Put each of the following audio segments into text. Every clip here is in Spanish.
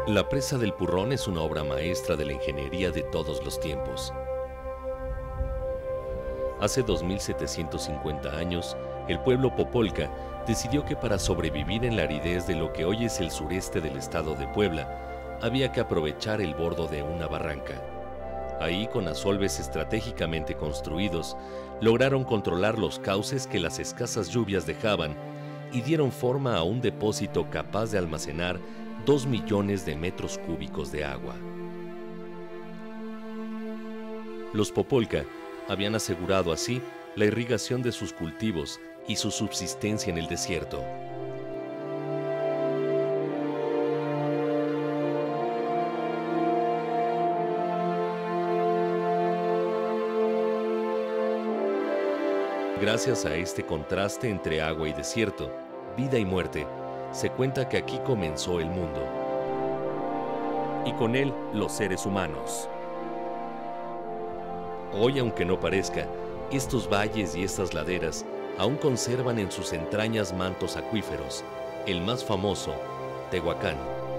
La presa del Purrón es una obra maestra de la ingeniería de todos los tiempos. Hace 2750 años, el pueblo Popolca decidió que para sobrevivir en la aridez de lo que hoy es el sureste del estado de Puebla, había que aprovechar el bordo de una barranca. Ahí, con asolves estratégicamente construidos, lograron controlar los cauces que las escasas lluvias dejaban y dieron forma a un depósito capaz de almacenar 2 millones de metros cúbicos de agua. Los Popolca habían asegurado así la irrigación de sus cultivos y su subsistencia en el desierto. Gracias a este contraste entre agua y desierto, vida y muerte, se cuenta que aquí comenzó el mundo. Y con él, los seres humanos. Hoy, aunque no parezca, estos valles y estas laderas aún conservan en sus entrañas mantos acuíferos, el más famoso, Tehuacán.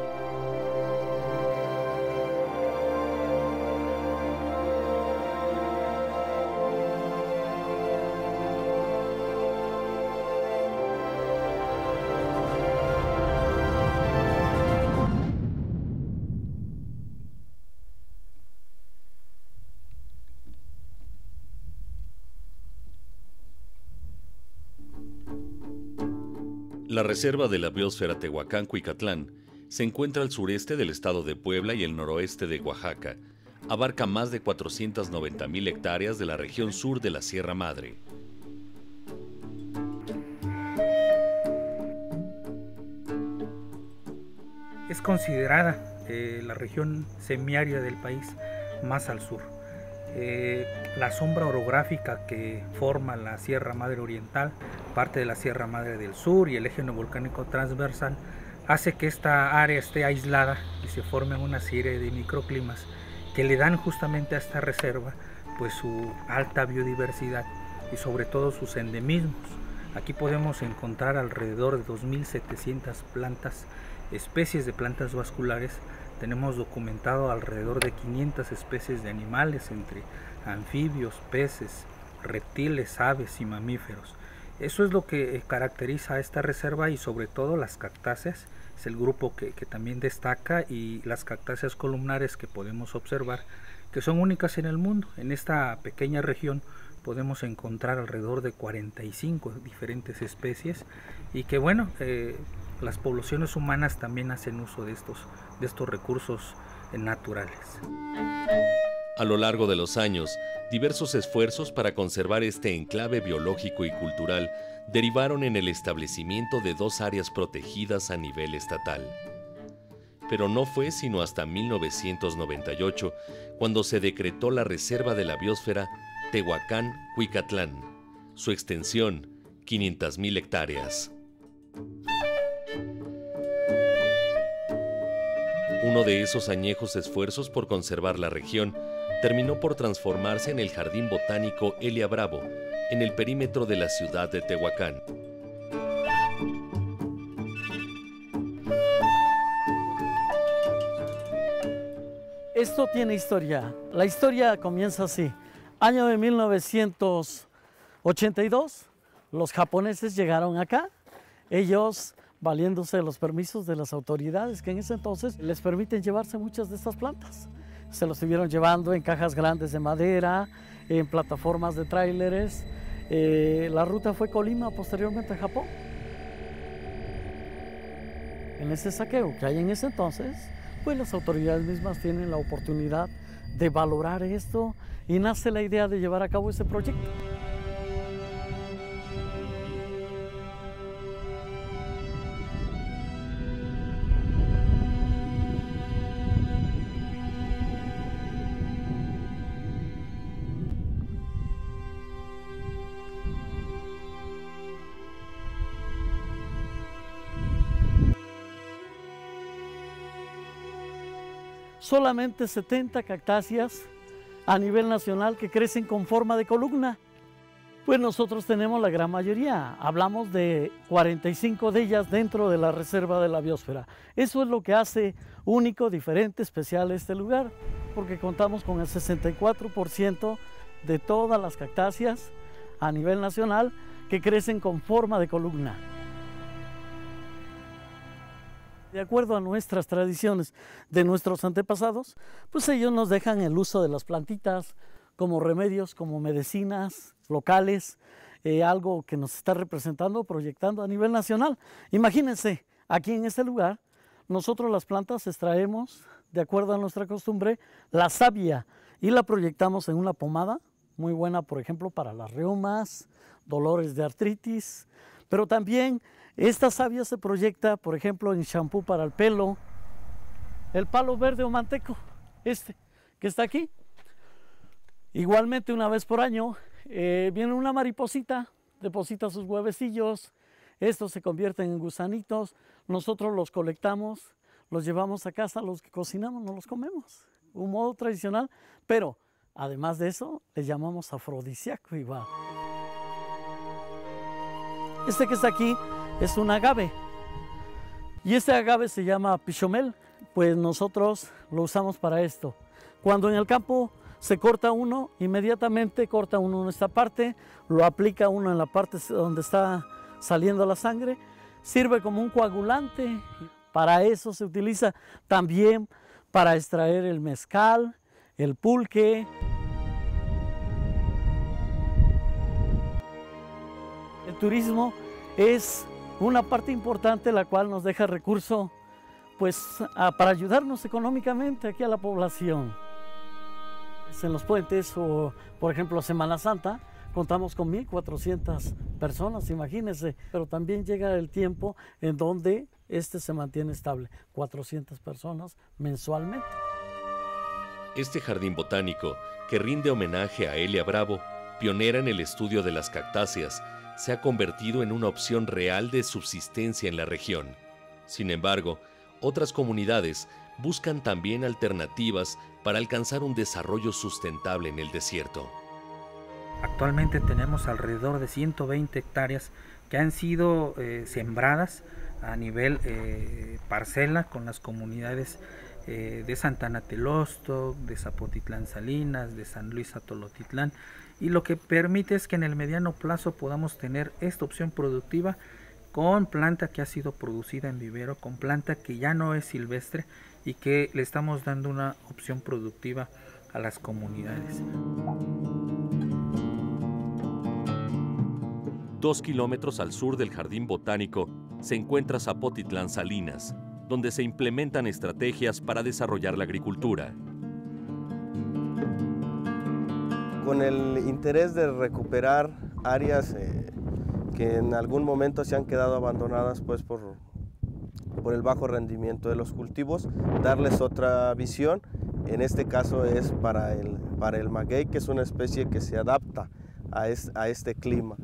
La reserva de la biosfera Tehuacán-Cuicatlán se encuentra al sureste del estado de Puebla y el noroeste de Oaxaca. Abarca más de 490,000 hectáreas de la región sur de la Sierra Madre. Es considerada la región semiárida del país más al sur. La sombra orográfica que forma la Sierra Madre Oriental, parte de la Sierra Madre del Sur y el eje neovolcánico transversal, hace que esta área esté aislada y se formen una serie de microclimas que le dan justamente a esta reserva pues su alta biodiversidad y sobre todo sus endemismos. Aquí podemos encontrar alrededor de 2.700 plantas, especies de plantas vasculares. Tenemos documentado alrededor de 500 especies de animales, entre anfibios, peces, reptiles, aves y mamíferos. Eso es lo que caracteriza a esta reserva y sobre todo las cactáceas, es el grupo que también destaca, y las cactáceas columnares que podemos observar, que son únicas en el mundo. En esta pequeña región podemos encontrar alrededor de 45 diferentes especies y que bueno, las poblaciones humanas también hacen uso de estos recursos naturales. A lo largo de los años, diversos esfuerzos para conservar este enclave biológico y cultural derivaron en el establecimiento de 2 áreas protegidas a nivel estatal. Pero no fue sino hasta 1998 cuando se decretó la Reserva de la Biosfera Tehuacán-Cuicatlán, su extensión 500,000 hectáreas. Uno de esos añejos esfuerzos por conservar la región terminó por transformarse en el Jardín Botánico Elia Bravo, en el perímetro de la ciudad de Tehuacán. Esto tiene historia. La historia comienza así. Año de 1982, los japoneses llegaron acá. Ellos, valiéndose de los permisos de las autoridades que en ese entonces les permiten llevarse muchas de estas plantas. Se los estuvieron llevando en cajas grandes de madera, en plataformas de tráileres. La ruta fue Colima, posteriormente a Japón. En ese saqueo que hay en ese entonces, pues las autoridades mismas tienen la oportunidad de valorar esto y nace la idea de llevar a cabo ese proyecto. Solamente 70 cactáceas a nivel nacional que crecen con forma de columna. Pues nosotros tenemos la gran mayoría, hablamos de 45 de ellas dentro de la reserva de la biosfera. Eso es lo que hace único, diferente, especial este lugar, porque contamos con el 64% de todas las cactáceas a nivel nacional que crecen con forma de columna. De acuerdo a nuestras tradiciones de nuestros antepasados, pues ellos nos dejan el uso de las plantitas como remedios, como medicinas locales, algo que nos está representando, proyectando a nivel nacional. Imagínense, aquí en este lugar, nosotros las plantas extraemos, de acuerdo a nuestra costumbre, la savia y la proyectamos en una pomada, muy buena, por ejemplo, para las reumas, dolores de artritis, pero también esta savia se proyecta, por ejemplo, en champú para el pelo, el palo verde o manteco, este que está aquí. Igualmente, una vez por año, viene una mariposita, deposita sus huevecillos, estos se convierten en gusanitos, nosotros los colectamos, los llevamos a casa, los que cocinamos nos los comemos, un modo tradicional, pero además de eso, le llamamos afrodisíaco igual. Este que está aquí es un agave, y este agave se llama pichomel, pues nosotros lo usamos para esto. Cuando en el campo se corta uno, inmediatamente corta uno en esta parte, lo aplica uno en la parte donde está saliendo la sangre, sirve como un coagulante. Para eso se utiliza también para extraer el mezcal, el pulque. El turismo es una parte importante la cual nos deja recurso pues, para ayudarnos económicamente aquí a la población. En los puentes o, por ejemplo, Semana Santa, contamos con 1,400 personas, imagínense, pero también llega el tiempo en donde se mantiene estable, 400 personas mensualmente. Este jardín botánico, que rinde homenaje a Elia Bravo, pionera en el estudio de las cactáceas, se ha convertido en una opción real de subsistencia en la región. Sin embargo, otras comunidades buscan también alternativas para alcanzar un desarrollo sustentable en el desierto. Actualmente tenemos alrededor de 120 hectáreas que han sido sembradas a nivel parcela con las comunidades de Santana Telosto, de Zapotitlán Salinas, de San Luis Atolotitlán, y lo que permite es que en el mediano plazo podamos tener esta opción productiva con planta que ha sido producida en vivero, con planta que ya no es silvestre y que le estamos dando una opción productiva a las comunidades. 2 kilómetros al sur del Jardín Botánico se encuentra Zapotitlán Salinas, donde se implementan estrategias para desarrollar la agricultura. Con el interés de recuperar áreas que en algún momento se han quedado abandonadas pues, por el bajo rendimiento de los cultivos, darles otra visión. En este caso es para el maguey, que es una especie que se adapta a este clima.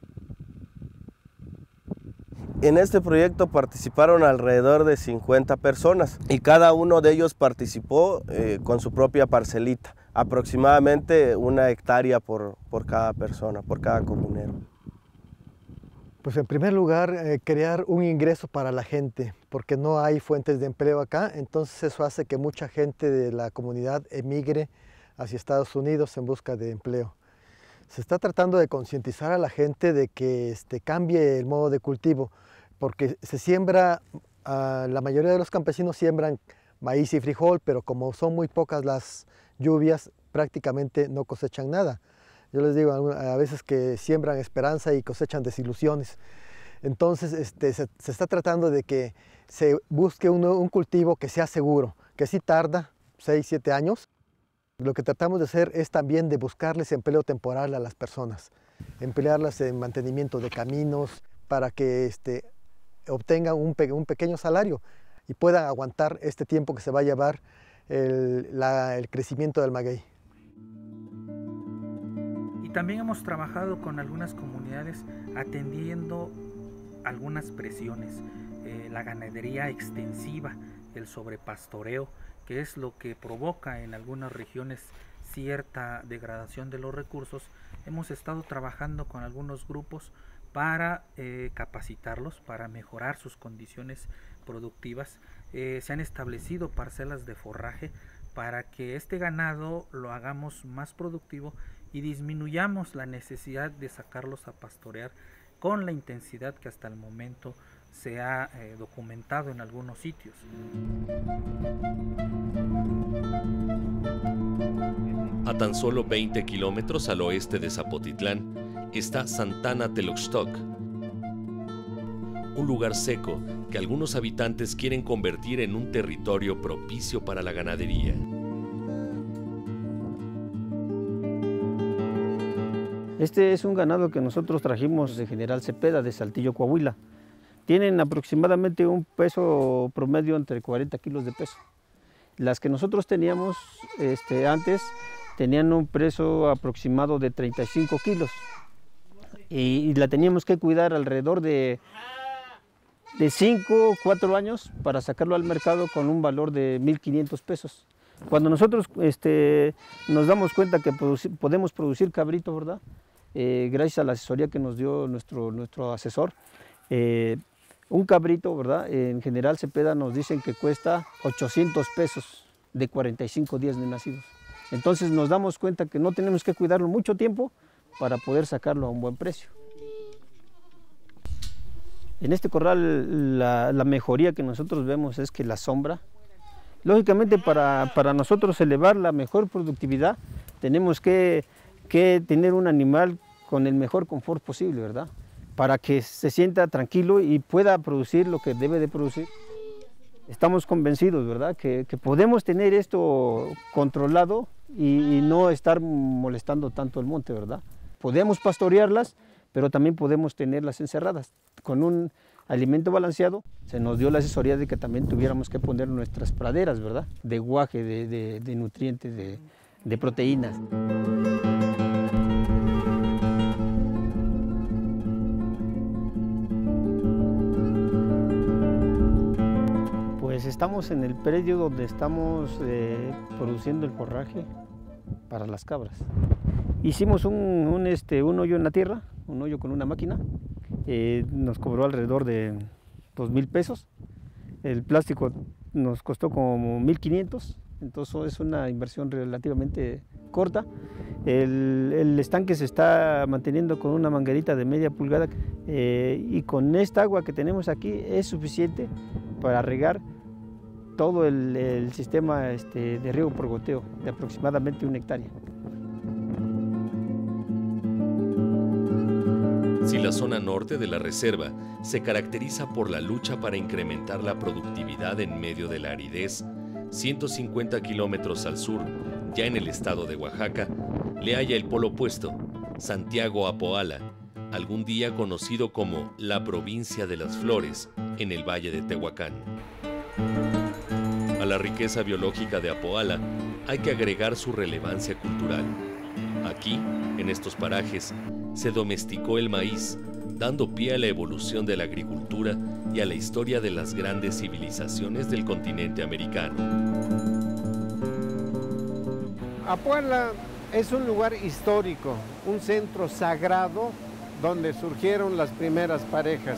En este proyecto participaron alrededor de 50 personas y cada uno de ellos participó con su propia parcelita, aproximadamente 1 hectárea por cada persona, por cada comunero. Pues en primer lugar, crear un ingreso para la gente, porque no hay fuentes de empleo acá, entonces eso hace que mucha gente de la comunidad emigre hacia Estados Unidos en busca de empleo. Se está tratando de concientizar a la gente de que cambie el modo de cultivo, porque se siembra, la mayoría de los campesinos siembran maíz y frijol, pero como son muy pocas las lluvias, prácticamente no cosechan nada. Yo les digo a veces que siembran esperanza y cosechan desilusiones. Entonces se está tratando de que se busque un cultivo que sea seguro, que sí tarda 6, 7 años. Lo que tratamos de hacer es también de buscarles empleo temporal a las personas, emplearlas en mantenimiento de caminos para que obtengan un pequeño salario y puedan aguantar este tiempo que se va a llevar el crecimiento del maguey. Y también hemos trabajado con algunas comunidades atendiendo algunas presiones, la ganadería extensiva, el sobrepastoreo, que es lo que provoca en algunas regiones cierta degradación de los recursos hemos estado trabajando con algunos grupos para capacitarlos, para mejorar sus condiciones productivas. Se han establecido parcelas de forraje para que este ganado lo hagamos más productivo y disminuyamos la necesidad de sacarlos a pastorear con la intensidad que hasta el momento se ha documentado en algunos sitios. A tan solo 20 kilómetros al oeste de Zapotitlán está Santana Teloxtoc, un lugar seco que algunos habitantes quieren convertir en un territorio propicio para la ganadería. Este es un ganado que nosotros trajimos de General Cepeda, de Saltillo, Coahuila. Tienen aproximadamente un peso promedio entre 40 kilos de peso. Las que nosotros teníamos antes tenían un peso aproximado de 35 kilos y la teníamos que cuidar alrededor de 5 o 4 años para sacarlo al mercado con un valor de 1,500 pesos. Cuando nosotros nos damos cuenta que podemos producir cabrito, ¿verdad? Gracias a la asesoría que nos dio nuestro asesor, un cabrito, ¿verdad? En General Cepeda nos dicen que cuesta 800 pesos de 45 días de nacidos. Entonces nos damos cuenta que no tenemos que cuidarlo mucho tiempo para poder sacarlo a un buen precio. En este corral la mejoría que nosotros vemos es que la sombra, lógicamente para nosotros elevar la mejor productividad tenemos que tener un animal con el mejor confort posible, ¿verdad? Para que se sienta tranquilo y pueda producir lo que debe de producir. Estamos convencidos, ¿verdad? Que podemos tener esto controlado y no estar molestando tanto el monte, ¿verdad? Podemos pastorearlas, pero también podemos tenerlas encerradas. Con un alimento balanceado se nos dio la asesoría de que también tuviéramos que poner nuestras praderas, ¿verdad? De guaje, de nutrientes, de proteínas. Pues estamos en el predio donde estamos produciendo el forraje para las cabras. Hicimos un hoyo en la tierra, un hoyo con una máquina. Nos cobró alrededor de 2,000 pesos. El plástico nos costó como 1,500, entonces es una inversión relativamente corta. El estanque se está manteniendo con una manguerita de media pulgada y con esta agua que tenemos aquí es suficiente para regar todo el sistema de riego por goteo de aproximadamente 1 hectárea. Si la zona norte de la reserva se caracteriza por la lucha para incrementar la productividad en medio de la aridez, 150 kilómetros al sur, ya en el estado de Oaxaca, le halla el polo opuesto, Santiago Apoala, algún día conocido como la provincia de las flores, en el valle de Tehuacán. A la riqueza biológica de Apoala hay que agregar su relevancia cultural. Aquí, en estos parajes, se domesticó el maíz, dando pie a la evolución de la agricultura y a la historia de las grandes civilizaciones del continente americano. Apoala es un lugar histórico, un centro sagrado donde surgieron las primeras parejas.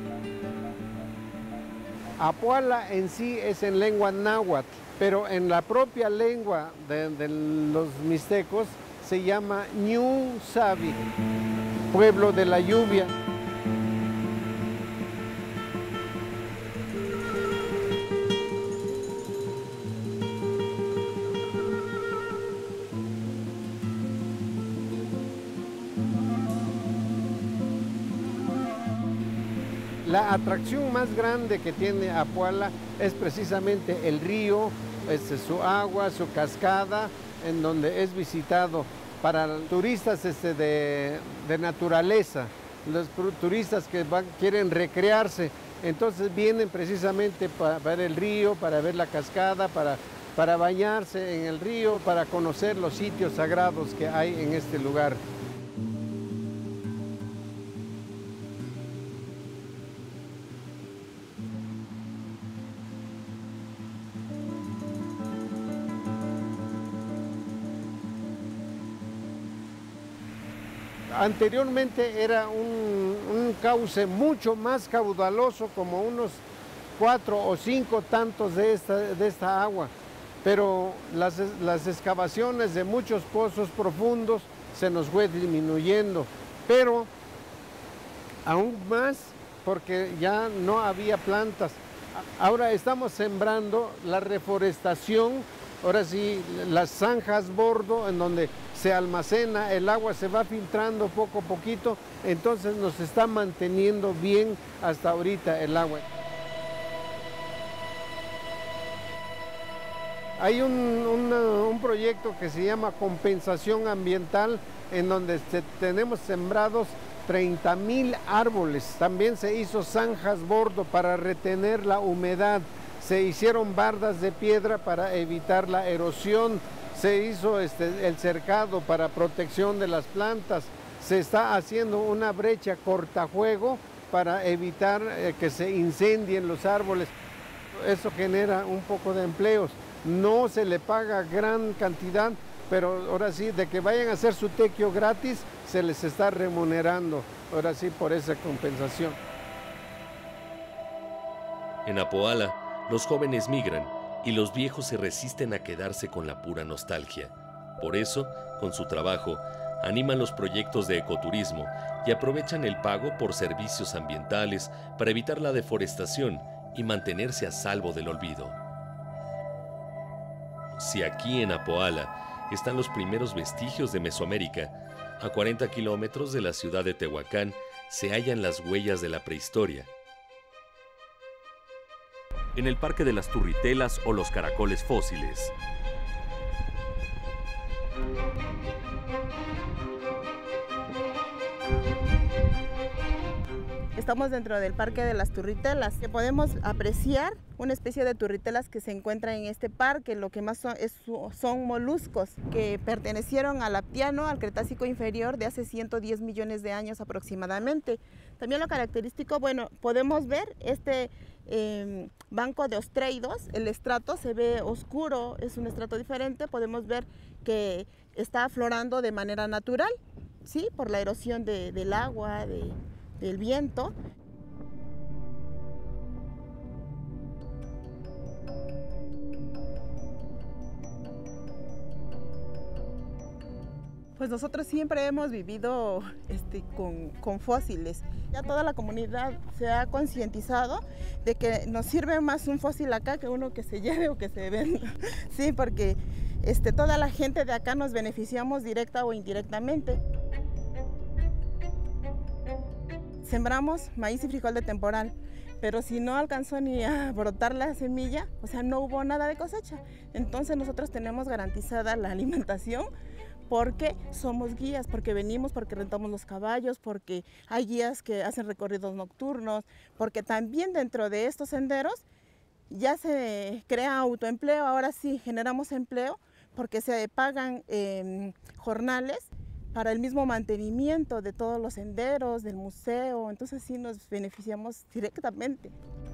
Apoala en sí es en lengua náhuatl, pero en la propia lengua de los mixtecos se llama Ñu Sabi, pueblo de la lluvia. La atracción más grande que tiene Apoala es precisamente el río, su agua, su cascada, en donde es visitado para turistas de naturaleza, los turistas que quieren recrearse, entonces vienen precisamente para ver el río, para ver la cascada, para bañarse en el río, para conocer los sitios sagrados que hay en este lugar. Anteriormente era un cauce mucho más caudaloso, como unos 4 o 5 tantos de esta agua, pero las excavaciones de muchos pozos profundos se nos fue disminuyendo, pero aún más porque ya no había plantas. Ahora estamos sembrando la reforestación, ahora sí, las zanjas bordo, en donde se almacena, el agua se va filtrando poco a poquito, entonces nos está manteniendo bien hasta ahorita el agua. Hay un proyecto que se llama compensación ambiental, en donde tenemos sembrados 30,000 árboles. También se hizo zanjas bordo para retener la humedad. Se hicieron bardas de piedra para evitar la erosión. Se hizo el cercado para protección de las plantas. Se está haciendo una brecha cortafuego para evitar que se incendien los árboles. Eso genera un poco de empleos. No se le paga gran cantidad, pero ahora sí, de que vayan a hacer su tequio gratis, se les está remunerando, ahora sí, por esa compensación. En Apoala, los jóvenes migran y los viejos se resisten a quedarse con la pura nostalgia. Por eso, con su trabajo, animan los proyectos de ecoturismo y aprovechan el pago por servicios ambientales para evitar la deforestación y mantenerse a salvo del olvido. Si aquí en Apoala están los primeros vestigios de Mesoamérica, a 40 kilómetros de la ciudad de Tehuacán se hallan las huellas de la prehistoria. En el Parque de las Turritelas o los Caracoles Fósiles. Estamos dentro del Parque de las Turritelas, que podemos apreciar una especie de turritelas que se encuentra en este parque. Lo que más son moluscos que pertenecieron al Aptiano, al Cretácico inferior de hace 110 millones de años aproximadamente. También lo característico, bueno, podemos ver este banco de ostreidos. El estrato se ve oscuro, es un estrato diferente. Podemos ver que está aflorando de manera natural, ¿sí? Por la erosión del agua, del viento. Pues nosotros siempre hemos vivido con fósiles. Ya toda la comunidad se ha concientizado de que nos sirve más un fósil acá que uno que se lleve o que se venda. Sí, porque toda la gente de acá nos beneficiamos directa o indirectamente. Sembramos maíz y frijol de temporal, pero si no alcanzó ni a brotar la semilla, o sea, no hubo nada de cosecha. Entonces nosotros tenemos garantizada la alimentación porque somos guías, porque venimos, porque rentamos los caballos, porque hay guías que hacen recorridos nocturnos, porque también dentro de estos senderos ya se crea autoempleo. Ahora sí generamos empleo porque se pagan jornales para el mismo mantenimiento de todos los senderos, del museo. Entonces sí nos beneficiamos directamente.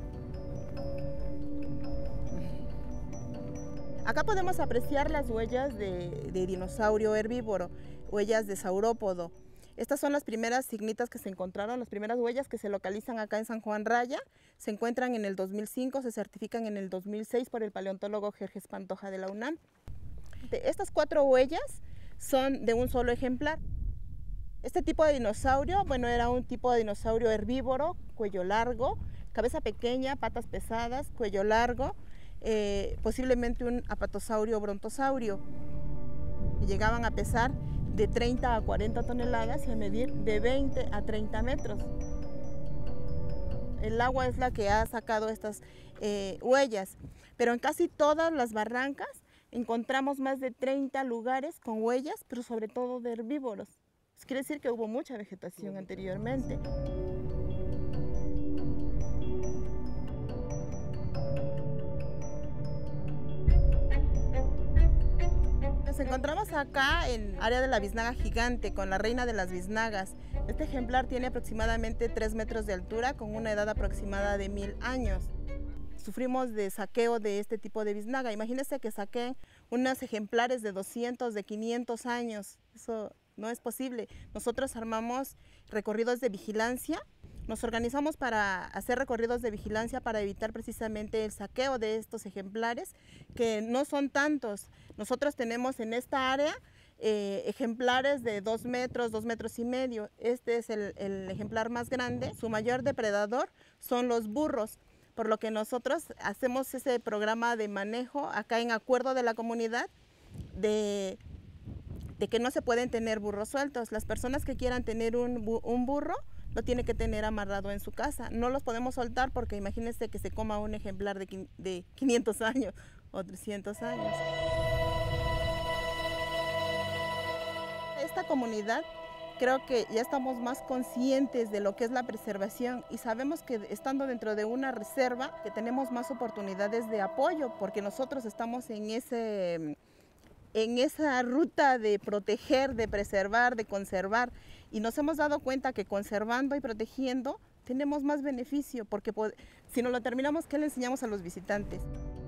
Acá podemos apreciar las huellas de dinosaurio herbívoro, huellas de saurópodo. Estas son las primeras ignitas que se encontraron, las primeras huellas que se localizan acá en San Juan Raya. Se encuentran en el 2005, se certifican en el 2006 por el paleontólogo Jerjes Pantoja de la UNAM. Estas 4 huellas son de un solo ejemplar. Este tipo de dinosaurio, bueno, era un tipo de dinosaurio herbívoro, cuello largo, cabeza pequeña, patas pesadas, cuello largo, posiblemente un apatosaurio o brontosaurio. Llegaban a pesar de 30 a 40 toneladas y a medir de 20 a 30 metros. El agua es la que ha sacado estas huellas, pero en casi todas las barrancas encontramos más de 30 lugares con huellas, pero sobre todo de herbívoros. Eso quiere decir que hubo mucha vegetación anteriormente. Nos encontramos acá en el área de la biznaga gigante, con la reina de las biznagas. Este ejemplar tiene aproximadamente 3 metros de altura, con una edad aproximada de 1000 años. Sufrimos de saqueo de este tipo de biznaga. Imagínense que saqueen unos ejemplares de 200, de 500 años. Eso no es posible. Nosotros armamos recorridos de vigilancia, nos organizamos para hacer recorridos de vigilancia para evitar precisamente el saqueo de estos ejemplares, que no son tantos. Nosotros tenemos en esta área ejemplares de 2 metros, 2 metros y medio. Este es el ejemplar más grande. Su mayor depredador son los burros, por lo que nosotros hacemos ese programa de manejo acá en acuerdo de la comunidad de que no se pueden tener burros sueltos. Las personas que quieran tener un burro lo tienen que tener amarrado en su casa. No los podemos soltar porque imagínense que se coma un ejemplar de 500 años o 300 años. Esta comunidad creo que ya estamos más conscientes de lo que es la preservación y sabemos que estando dentro de una reserva que tenemos más oportunidades de apoyo porque nosotros estamos en esa ruta de proteger, de preservar, de conservar y nos hemos dado cuenta que conservando y protegiendo tenemos más beneficio porque si no lo terminamos, ¿qué le enseñamos a los visitantes?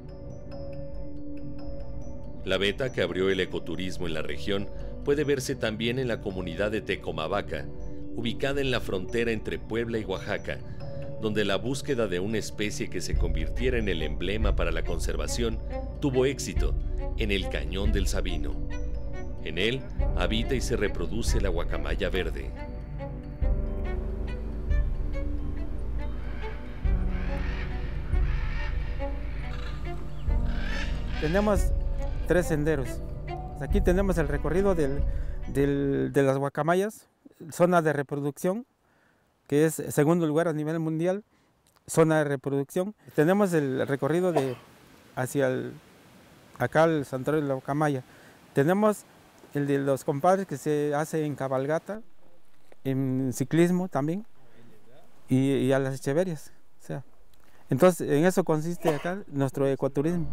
La veta que abrió el ecoturismo en la región puede verse también en la comunidad de Tecomavaca, ubicada en la frontera entre Puebla y Oaxaca, donde la búsqueda de una especie que se convirtiera en el emblema para la conservación tuvo éxito en el Cañón del Sabino. En él habita y se reproduce la guacamaya verde. Tenemos 3 senderos. Aquí tenemos el recorrido de las guacamayas, zona de reproducción, que es segundo lugar a nivel mundial, zona de reproducción. Tenemos el recorrido acá al santuario de la guacamaya. Tenemos el de los compadres que se hace en cabalgata, en ciclismo también, y a las Echeverias. O sea, entonces, en eso consiste acá nuestro ecoturismo.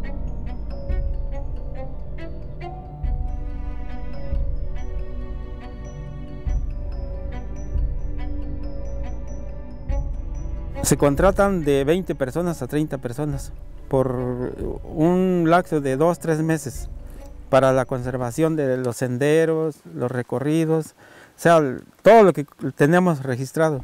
Se contratan de 20 personas a 30 personas por un lapso de 2-3 meses para la conservación de los senderos, los recorridos, o sea, todo lo que tenemos registrado.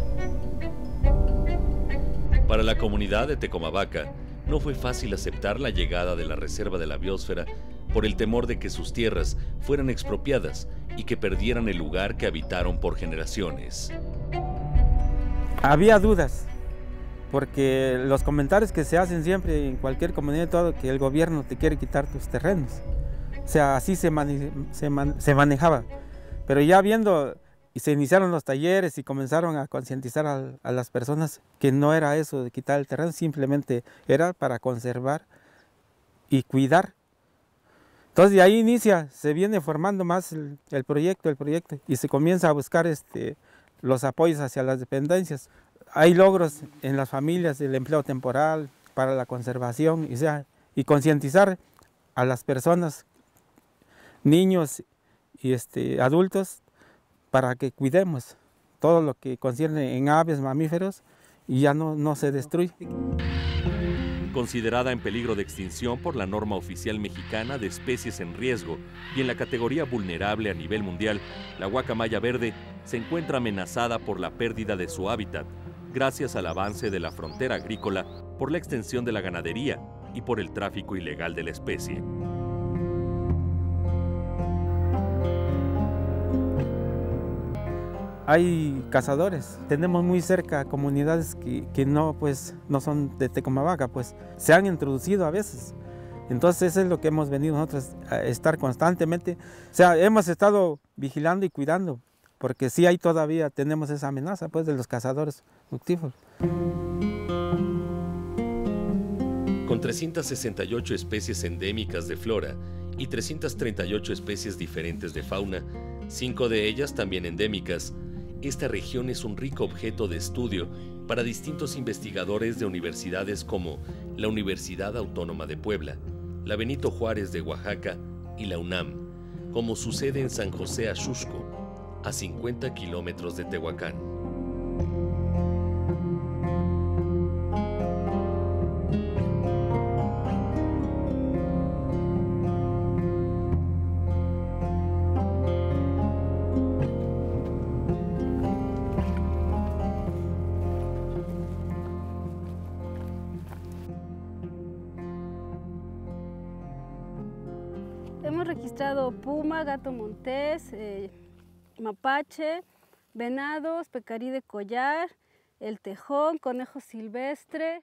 Para la comunidad de Tecomavaca no fue fácil aceptar la llegada de la Reserva de la Biosfera por el temor de que sus tierras fueran expropiadas y que perdieran el lugar que habitaron por generaciones. Había dudas, porque los comentarios que se hacen siempre en cualquier comunidad, todo, que el gobierno te quiere quitar tus terrenos. O sea, así se manejaba. Pero ya viendo, y se iniciaron los talleres y comenzaron a concientizar a las personas que no era eso de quitar el terreno, simplemente era para conservar y cuidar. Entonces de ahí se viene formando más el proyecto, y se comienza a buscar los apoyos hacia las dependencias. Hay logros en las familias, el empleo temporal para la conservación, y concientizar a las personas, niños y adultos, para que cuidemos todo lo que concierne en aves, mamíferos, y ya no se destruye. Considerada en peligro de extinción por la norma oficial mexicana de especies en riesgo y en la categoría vulnerable a nivel mundial, la guacamaya verde se encuentra amenazada por la pérdida de su hábitat, gracias al avance de la frontera agrícola, por la extensión de la ganadería y por el tráfico ilegal de la especie. Hay cazadores, tenemos muy cerca comunidades que no son de Tecomavaca, pues se han introducido a veces. Entonces eso es lo que hemos venido nosotros a estar constantemente, o sea, hemos estado vigilando y cuidando, porque sí tenemos esa amenaza pues de los cazadores noctíferos. Con 368 especies endémicas de flora y 338 especies diferentes de fauna, 5 de ellas también endémicas, esta región es un rico objeto de estudio para distintos investigadores de universidades como la Universidad Autónoma de Puebla, la Benito Juárez de Oaxaca y la UNAM, como sucede en San José Axusco, a 50 kilómetros de Tehuacán. hemos registrado puma, gato montés, mapache, venados, pecarí de collar, el tejón, conejo silvestre.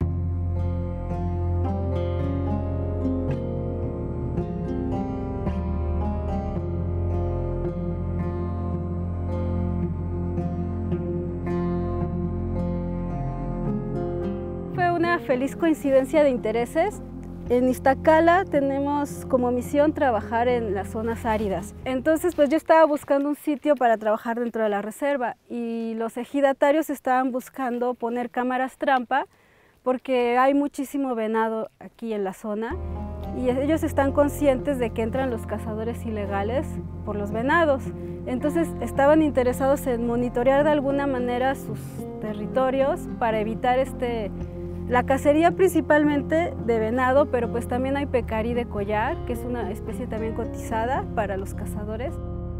Fue una feliz coincidencia de intereses. En Iztacala tenemos como misión trabajar en las zonas áridas. Entonces, pues yo estaba buscando un sitio para trabajar dentro de la reserva y los ejidatarios estaban buscando poner cámaras trampa porque hay muchísimo venado aquí en la zona y ellos están conscientes de que entran los cazadores ilegales por los venados. Entonces, estaban interesados en monitorear de alguna manera sus territorios para evitar la cacería principalmente de venado, pero pues también hay pecarí de collar, que es una especie también cotizada para los cazadores.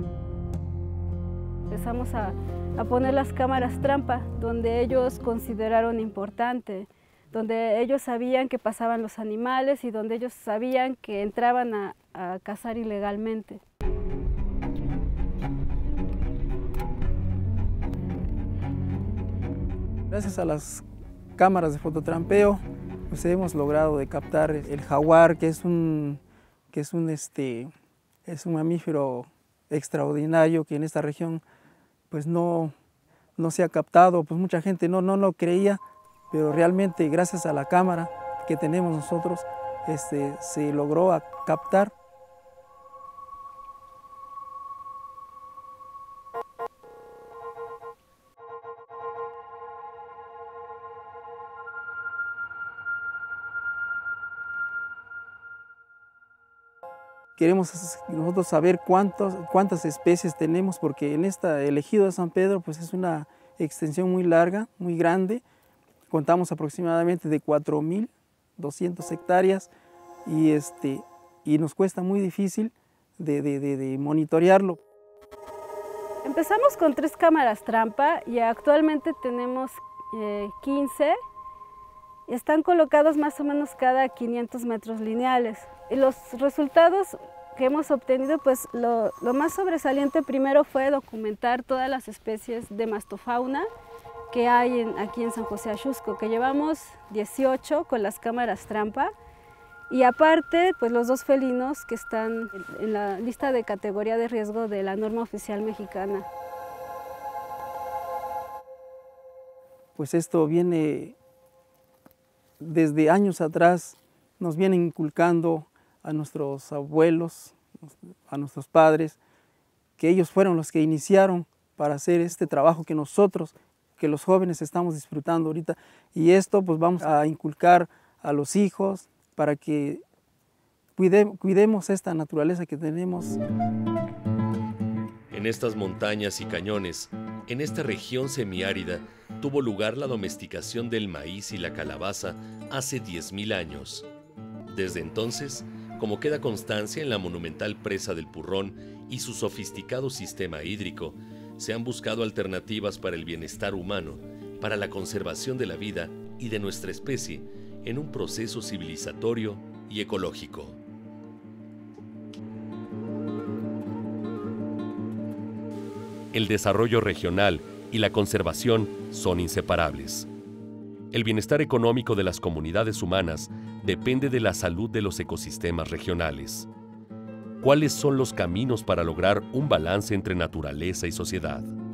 Empezamos a poner las cámaras trampa, donde ellos consideraron importante, donde ellos sabían que pasaban los animales y donde ellos sabían que entraban a cazar ilegalmente. Gracias a las cámaras de fototrampeo, pues hemos logrado de captar el jaguar, que es un mamífero extraordinario que en esta región pues no se ha captado, pues mucha gente no lo creía, pero realmente gracias a la cámara que tenemos nosotros se logró captar. Queremos nosotros saber cuántas especies tenemos, porque en el ejido de San Pedro pues es una extensión muy larga, muy grande. Contamos aproximadamente de 4.200 hectáreas y nos cuesta muy difícil de monitorearlo. Empezamos con 3 cámaras trampa y actualmente tenemos 15. Están colocados más o menos cada 500 metros lineales. Y los resultados que hemos obtenido, pues lo más sobresaliente primero fue documentar todas las especies de mastofauna que hay aquí en San José Axusco, que llevamos 18 con las cámaras trampa. Y aparte, pues los 2 felinos que están en la lista de categoría de riesgo de la norma oficial mexicana. Pues esto viene desde años atrás, nos vienen inculcando a nuestros abuelos, a nuestros padres, que ellos fueron los que iniciaron para hacer este trabajo que nosotros, que los jóvenes estamos disfrutando ahorita. Y esto pues vamos a inculcar a los hijos para que cuidemos esta naturaleza que tenemos. En estas montañas y cañones, en esta región semiárida, tuvo lugar la domesticación del maíz y la calabaza hace 10.000 años. Desde entonces, como queda constancia en la monumental presa del Purrón y su sofisticado sistema hídrico, se han buscado alternativas para el bienestar humano, para la conservación de la vida y de nuestra especie, en un proceso civilizatorio y ecológico. El desarrollo regional y la conservación son inseparables. El bienestar económico de las comunidades humanas depende de la salud de los ecosistemas regionales. ¿Cuáles son los caminos para lograr un balance entre naturaleza y sociedad?